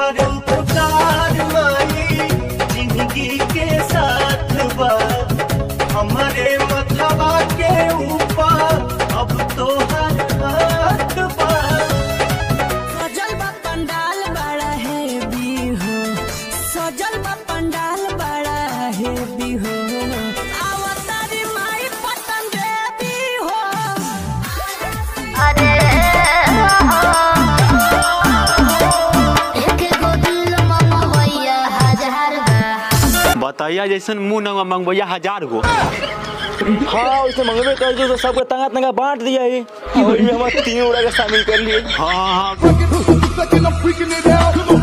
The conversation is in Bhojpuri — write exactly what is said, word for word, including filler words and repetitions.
तोहर उपकार माई जिंदगी के साथ बा हमारे मथवा के ऊपर अब तोहर हाथ बा। सजल बा पंडाल बड़ा है बिहो, सजल बा पंडाल बड़ा है बिहो, अवतारी माई पतन देवी हो। अरे एक गो दिल मंगवैया हजार बा। बताइया जैसन मुँह न मंगवैया हजार गो। हाँ उसने मंगवे कर जो तो सबको तंगा तंगा बांट दिया है और हमारे तीन उड़ा के शामिल कर लिए। हाँ हाँ हाँ